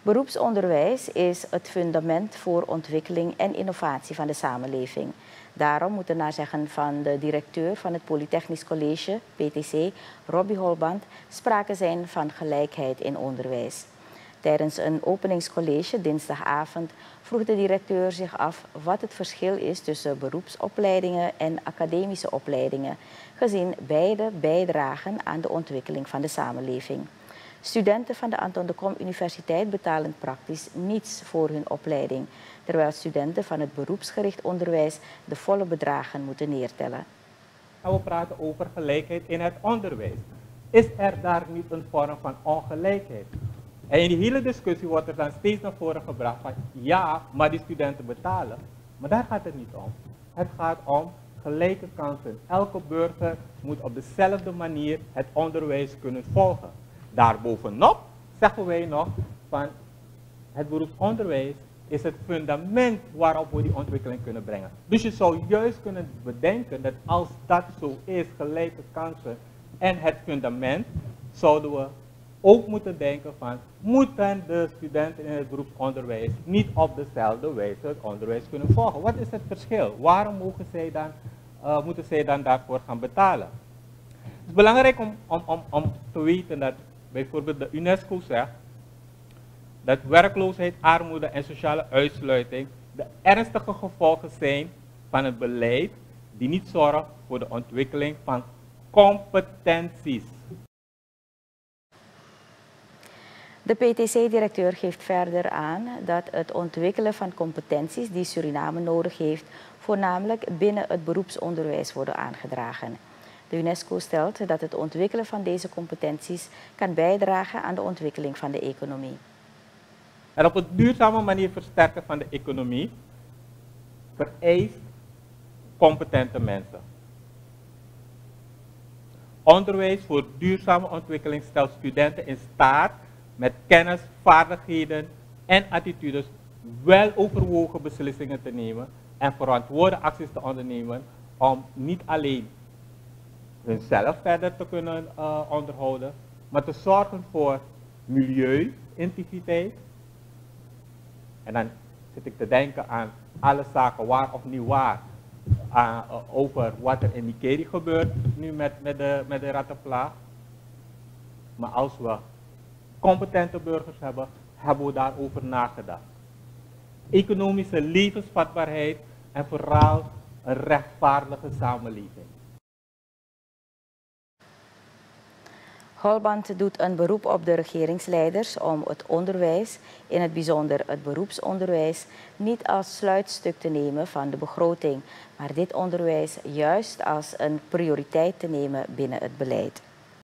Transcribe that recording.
Beroepsonderwijs is het fundament voor ontwikkeling en innovatie van de samenleving. Daarom moet er naar zeggen van de directeur van het Polytechnisch College, PTC, Robbie Holband, sprake zijn van gelijkheid in onderwijs. Tijdens een openingscollege dinsdagavond vroeg de directeur zich af wat het verschil is tussen beroepsopleidingen en academische opleidingen, gezien beide bijdragen aan de ontwikkeling van de samenleving. Studenten van de Anton de Kom Universiteit betalen praktisch niets voor hun opleiding, terwijl studenten van het beroepsgericht onderwijs de volle bedragen moeten neertellen. We praten over gelijkheid in het onderwijs. Is er daar niet een vorm van ongelijkheid? En in die hele discussie wordt er dan steeds naar voren gebracht van ja, maar die studenten betalen. Maar daar gaat het niet om. Het gaat om gelijke kansen. Elke burger moet op dezelfde manier het onderwijs kunnen volgen. Daarbovenop zeggen wij nog van het beroepsonderwijs is het fundament waarop we die ontwikkeling kunnen brengen. Dus je zou juist kunnen bedenken dat als dat zo is, gelijke kansen en het fundament, zouden we ook moeten denken van, moeten de studenten in het beroepsonderwijs niet op dezelfde wijze het onderwijs kunnen volgen? Wat is het verschil? Waarom moeten zij dan daarvoor gaan betalen? Het is belangrijk om te weten dat bijvoorbeeld de UNESCO zegt dat werkloosheid, armoede en sociale uitsluiting de ernstige gevolgen zijn van het beleid die niet zorgt voor de ontwikkeling van competenties. De PTC-directeur geeft verder aan dat het ontwikkelen van competenties die Suriname nodig heeft, voornamelijk binnen het beroepsonderwijs worden aangedragen. De UNESCO stelt dat het ontwikkelen van deze competenties kan bijdragen aan de ontwikkeling van de economie. En op een duurzame manier versterken van de economie vereist competente mensen. Onderwijs voor duurzame ontwikkeling stelt studenten in staat met kennis, vaardigheden en attitudes wel overwogen beslissingen te nemen en verantwoorde acties te ondernemen om niet alleen hunzelf verder te kunnen onderhouden, maar te zorgen voor milieu-integriteit. En dan zit ik te denken aan alle zaken waar of niet waar, over wat er in Nikeri gebeurt nu met de rattenplaag. Maar als we competente burgers hebben, hebben we daarover nagedacht. Economische levensvatbaarheid en vooral een rechtvaardige samenleving. Holband doet een beroep op de regeringsleiders om het onderwijs, in het bijzonder het beroepsonderwijs, niet als sluitstuk te nemen van de begroting, maar dit onderwijs juist als een prioriteit te nemen binnen het beleid.